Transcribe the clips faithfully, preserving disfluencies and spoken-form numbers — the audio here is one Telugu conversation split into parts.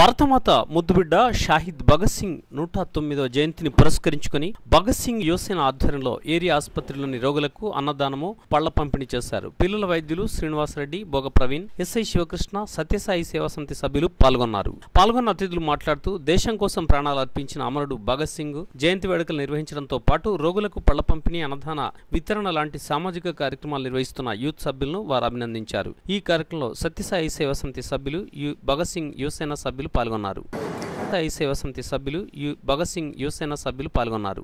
భారతమాత ముద్దుబిడ్డ షాహిద్ భగత్ సింగ్ నూట తొమ్మిదవ జయంతిని పురస్కరించుకుని భగత్ సింగ్ యువసేన ఆధ్వర్యంలో ఏరియా ఆసుపత్రిలోని రోగులకు అన్నదానము పళ్ల పంపిణీ చేశారు. పిల్లల వైద్యులు శ్రీనివాసరెడ్డి, బోగ ప్రవీణ్, ఎస్ఐ శివకృష్ణ, సత్యసాయి సేవా సమితి సభ్యులు పాల్గొన్నారు. పాల్గొన్న అతిథులు మాట్లాడుతూ దేశం కోసం ప్రాణాలు అర్పించిన అమరుడు భగత్ సింగ్ జయంతి వేడుకలు నిర్వహించడంతో పాటు రోగులకు పళ్ల పంపిణీ, అన్నదాన వితరణ లాంటి సామాజిక కార్యక్రమాలు నిర్వహిస్తున్న యూత్ సభ్యులను వారు అభినందించారు. ఈ కార్యక్రమంలో సత్యసాయి సేవా సమితి సభ్యులు, భగత్ సింగ్ యువసేన సభ్యులు పాల్గొన్నారు. సత్యసాయి సేవా సమితి సభ్యులు, భగత్ సింగ్ యువసేన సభ్యులు పాల్గొన్నారు.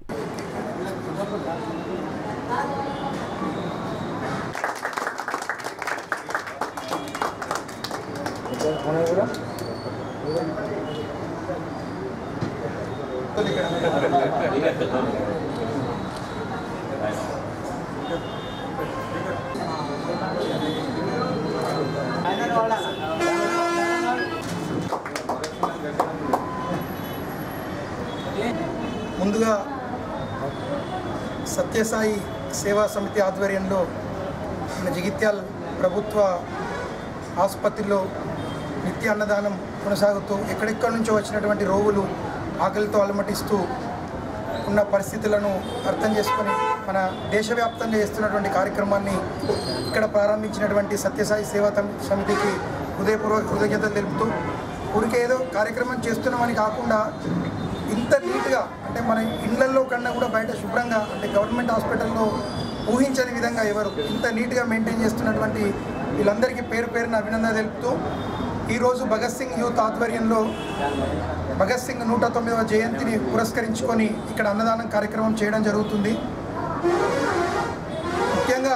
ముందుగా సత్యసాయి సేవా సమితి ఆధ్వర్యంలో మన జగిత్యాల ప్రభుత్వ ఆసుపత్రిలో నిత్య అన్నదానం కొనసాగుతూ ఎక్కడెక్కడి నుంచో వచ్చినటువంటి రోగులు ఆకలితో అలమటిస్తూ ఉన్న పరిస్థితులను అర్థం చేసుకొని మన దేశవ్యాప్తంగా చేస్తున్నటువంటి కార్యక్రమాన్ని ఇక్కడ ప్రారంభించినటువంటి సత్యసాయి సేవా సమితికి హృదయపూర్వక కృతజ్ఞతలు తెలుపుతూ, ఊరికే ఏదో కార్యక్రమం చేస్తున్నామని కాకుండా ఇంత నీట్గా, అంటే మన ఇళ్లలో కన్నా కూడా బయట శుభ్రంగా, అంటే గవర్నమెంట్ హాస్పిటల్లో ఊహించని విధంగా ఎవరు ఇంత నీట్గా మెయింటైన్ చేస్తున్నటువంటి వీళ్ళందరికీ పేరు పేరున అభినందన తెలుపుతూ, ఈరోజు భగత్ సింగ్ యూత్ ఆధ్వర్యంలో భగత్ సింగ్ నూట తొమ్మిదవ జయంతిని పురస్కరించుకొని ఇక్కడ అన్నదానం కార్యక్రమం చేయడం జరుగుతుంది. ముఖ్యంగా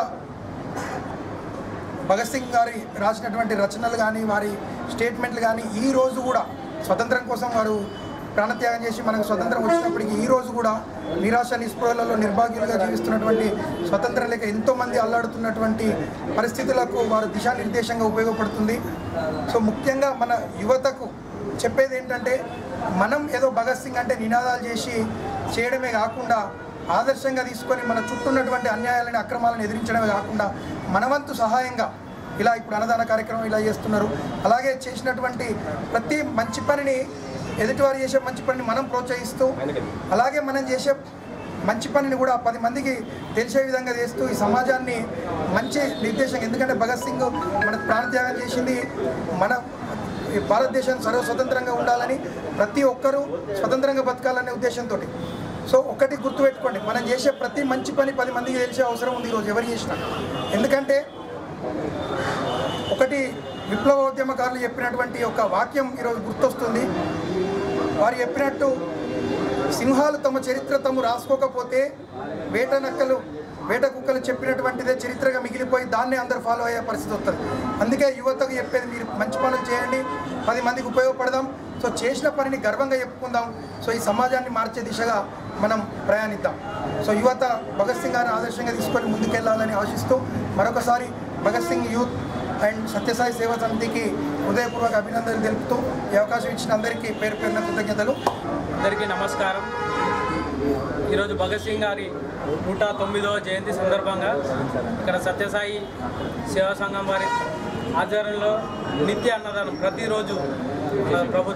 భగత్ సింగ్ గారి రాసినటువంటి రచనలు కానీ, వారి స్టేట్మెంట్లు కానీ, ఈరోజు కూడా స్వతంత్రం కోసం వారు ప్రాణత్యాగం చేసి మనకు స్వతంత్రం వచ్చినప్పటికీ ఈరోజు కూడా నిరాశ నిస్పృహలలో నిర్భాగ్యులుగా జీవిస్తున్నటువంటి, స్వతంత్రం లేక ఎంతోమంది అల్లాడుతున్నటువంటి పరిస్థితులకు వారు దిశానిర్దేశంగా ఉపయోగపడుతుంది. సో ముఖ్యంగా మన యువతకు చెప్పేది ఏంటంటే, మనం ఏదో భగత్ సింగ్ అంటే నినాదాలు చేసి చేయడమే కాకుండా ఆదర్శంగా తీసుకొని మన చుట్టూ ఉన్నటువంటి అన్యాయాలని, అక్రమాలను ఎదిరించడమే కాకుండా మనవంతు సహాయంగా ఇలా ఇప్పుడు అన్నదాన కార్యక్రమం ఇలా చేస్తున్నారు. అలాగే చేసినటువంటి ప్రతి మంచి పనిని, ఎదుటివారు చేసే మంచి పనిని మనం ప్రోత్సహిస్తూ, అలాగే మనం చేసే మంచి పనిని కూడా పది మందికి తెలిసే విధంగా చేస్తూ ఈ సమాజాన్ని మంచి నిర్దేశం. ఎందుకంటే భగత్ సింగ్ మన ప్రాణత్యాగం చేసింది మన భారతదేశం సర్వ స్వతంత్రంగా ఉండాలని, ప్రతి ఒక్కరూ స్వతంత్రంగా బతకాలనే ఉద్దేశంతో. సో ఒకటి గుర్తుపెట్టుకోండి, మనం చేసే ప్రతి మంచి పని పది మందికి తెలిసే అవసరం ఉంది ఈరోజు ఎవరు చేసినా. ఎందుకంటే ఒకటి విప్లవోద్యమకారులు చెప్పినటువంటి ఒక వాక్యం ఈరోజు గుర్తొస్తుంది. వారు చెప్పినట్టు, సింహాలు తమ చరిత్ర తాము రాసుకోకపోతే వేట నక్కలు వేట కుక్కలు చెప్పినటువంటిదే చరిత్రగా మిగిలిపోయి దాన్నే అందరు ఫాలో అయ్యే పరిస్థితి వస్తుంది. అందుకే యువతకు చెప్పేది, మీరు మంచి పనులు చేయండి, పది మందికి ఉపయోగపడదాం. సో చేసిన పనిని గర్వంగా చెప్పుకుందాం. సో ఈ సమాజాన్ని మార్చే దిశగా మనం ప్రయాణిద్దాం. సో యువత భగత్ సింగ్ గారిని ఆదర్శంగా తీసుకొని ముందుకెళ్లాలని ఆశిస్తూ మరొకసారి భగత్ సింగ్ యూత్ అండ్ సత్యసాయి సేవా సమితికి హృదయపూర్వక అభినందనలు తెలుపుతూ ఈ అవకాశం ఇచ్చిన అందరికీ పేరు పేరున కృతజ్ఞతలు. అందరికీ నమస్కారం. ఈరోజు భగత్ సింగ్ గారి నూట తొమ్మిదవ జయంతి సందర్భంగా ఇక్కడ సత్యసాయి సేవా సంఘం వారి ఆధ్వర్యంలో నిత్య అన్నదానం ప్రతిరోజు మన ప్రభు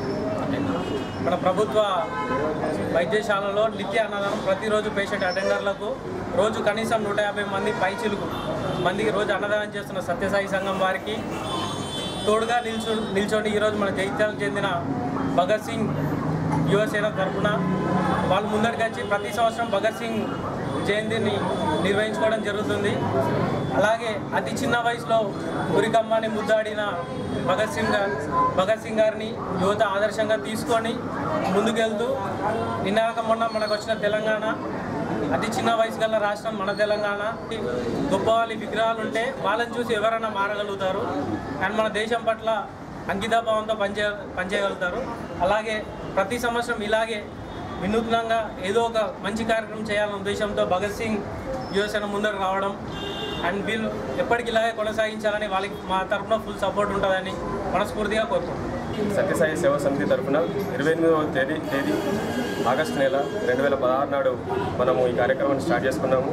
మన ప్రభుత్వ వైద్యశాలలో నిత్య అన్నదానం ప్రతిరోజు పేషెంట్ అటెండర్లకు రోజు కనీసం నూట యాభై మంది పైచిలుకు మందికి రోజు అన్నదానం చేస్తున్న సత్యసాయి సంఘం వారికి తోడుగా నిల్చో నిల్చోండి ఈరోజు మన జైత్యాలకు చెందిన భగత్ సింగ్ యువసేన తరఫున వాళ్ళు ముందరికి వచ్చి ప్రతి సంవత్సరం భగత్ సింగ్ జయంతిని నిర్వహించుకోవడం జరుగుతుంది. అలాగే అతి చిన్న వయసులో ఉరికమ్మని ముద్దాడిన భగత్ సింగ్ భగత్ సింగ్ గారిని యువత ఆదర్శంగా తీసుకొని ముందుకెళ్తూ, నిన్నాక మొన్న మనకు వచ్చిన తెలంగాణ అతి చిన్న వయసు గల రాష్ట్రం మన తెలంగాణ. గొప్ప వాళ్ళ విగ్రహాలు ఉంటే వాళ్ళని చూసి ఎవరైనా మారగలుగుతారు అండ్ మన దేశం పట్ల అంకితాభావంతో పనిచే పనిచేయగలుగుతారు. అలాగే ప్రతి సంవత్సరం ఇలాగే వినూత్నంగా ఏదో ఒక మంచి కార్యక్రమం చేయాలనే ఉద్దేశంతో భగత్ సింగ్ యువసేన ముందరకు రావడం అండ్ వీళ్ళు ఎప్పటికి ఇలాగే కొనసాగించాలని వాళ్ళకి మా తరఫున ఫుల్ సపోర్ట్ ఉంటుందని మనస్ఫూర్తిగా కోరుకుంటున్నాం. సత్యసాయి సేవా సమితి తరఫున ఇరవై ఎనిమిదవ తేదీ తేదీ ఆగస్టు నెల రెండు వేల పదహారు నాడు మనము ఈ కార్యక్రమాన్ని స్టార్ట్ చేసుకున్నాము.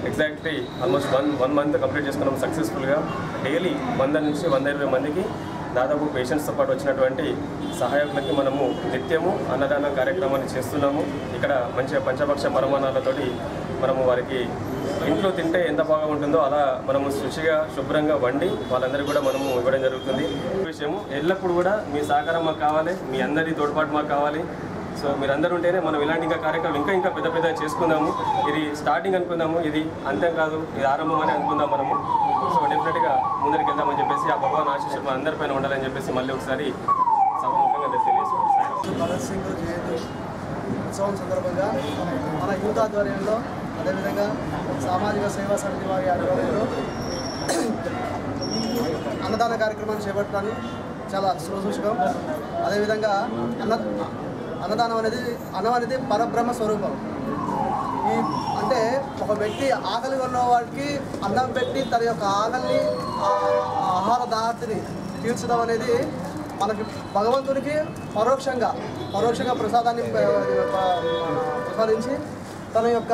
Exactly almost one one month complete చేసుకున్నాం సక్సెస్ఫుల్గా. డైలీ వంద నుంచి వంద ఇరవై మందికి దాదాపు పేషెంట్స్తో పాటు వచ్చినటువంటి సహాయకులకి మనము నిత్యము అన్నదాన కార్యక్రమాన్ని చేస్తున్నాము. ఇక్కడ మంచిగా పంచభక్ష పరమాణాలతోటి మనము వారికి ఇంట్లో తింటే ఎంత బాగా ఉంటుందో అలా మనము శుచిగా శుభ్రంగా వండి వాళ్ళందరికీ కూడా మనము ఇవ్వడం జరుగుతుంది. విషయము ఎల్లప్పుడూ కూడా మీ సహకారం మాకు కావాలి, మీ అందరి తోడ్పాటు మాకు కావాలి. సో మీరందరూ ఉంటేనే మనం ఇలాంటి ఇంకా కార్యక్రమాలు ఇంకా ఇంకా పెద్ద పెద్ద చేసుకుందాము. ఇది స్టార్టింగ్ అనుకుందాము, ఇది అంతే కాదు, ఇది ఆరంభం అని అనుకుందాం మనము. సో డెఫినెట్గా ముందరికి వెళ్దామని చెప్పేసి ఆ భగవాన్ ఆశీస్సులు మన అందరిపైన ఉండాలని చెప్పేసి మళ్ళీ ఒకసారి సభముఖంగా తెలియజేసుకుంటాం. భగత్ సింగ్ జయంతి ఉత్సవం సందర్భంగా మన యూత్ ఆధ్వర్యంలో అదేవిధంగా సామాజిక సేవా సమితి వారి ఆధ్వర్యంలో అన్నదాన కార్యక్రమాన్ని చేపట్టడానికి చాలా శుభసూచకం. అదేవిధంగా అన్న అన్నదానం అనేది అన్నం అనేది పరబ్రహ్మ స్వరూపం. ఈ అంటే ఒక వ్యక్తి ఆకలి ఉన్న వాడికి అన్నం పెట్టి తన యొక్క ఆకలిని ఆహార దాహతిని తీర్చడం అనేది మనకి భగవంతునికి పరోక్షంగా పరోక్షంగా ప్రసాదాన్ని ప్రసాదించి తన యొక్క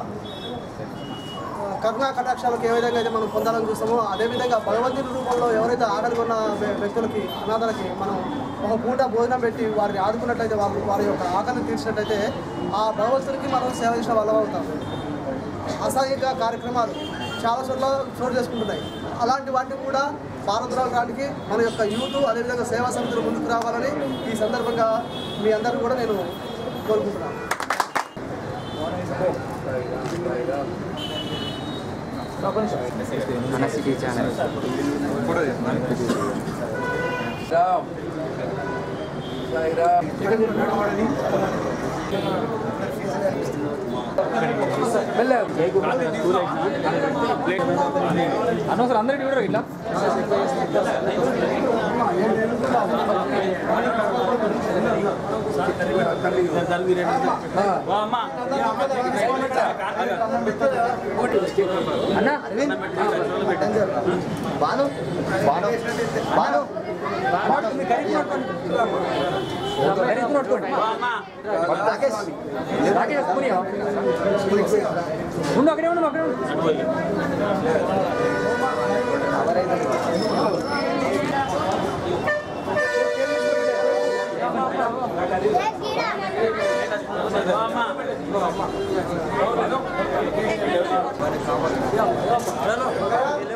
కరుణా కటాక్షాలకు ఏ విధంగా అయితే మనం పొందాలని చూస్తామో అదేవిధంగా భగవంతుని రూపంలో ఎవరైతే ఆకలి ఉన్న వ్యక్తులకి అనాథలకి మనం ఒక పూట భోజనం పెట్టి వారిని ఆదుకున్నట్లయితే వాళ్ళు వారి యొక్క ఆకలిని తీర్చినట్లయితే ఆ భగవంతునికి మనం సేవ చేసిన వాళ్ళం అవుతాం. అసాంఘిక కార్యక్రమాలు చాలా చోట్ల చోటు చేసుకుంటున్నాయి. అలాంటి వాటిని కూడా పారద్రోలడానికి మన యొక్క యూత్ అదేవిధంగా సేవా సమితులు ముందుకు రావాలని ఈ సందర్భంగా మీ అందరూ కూడా నేను కోరుకుంటున్నాను. అనవసరం అందరికి కూడా ఇట్లా అన్న బాను బాను బాను రాకేష్ రాకేష్ ఉండు అక్కడే ఉండు అక్కడే ఉండు Halo.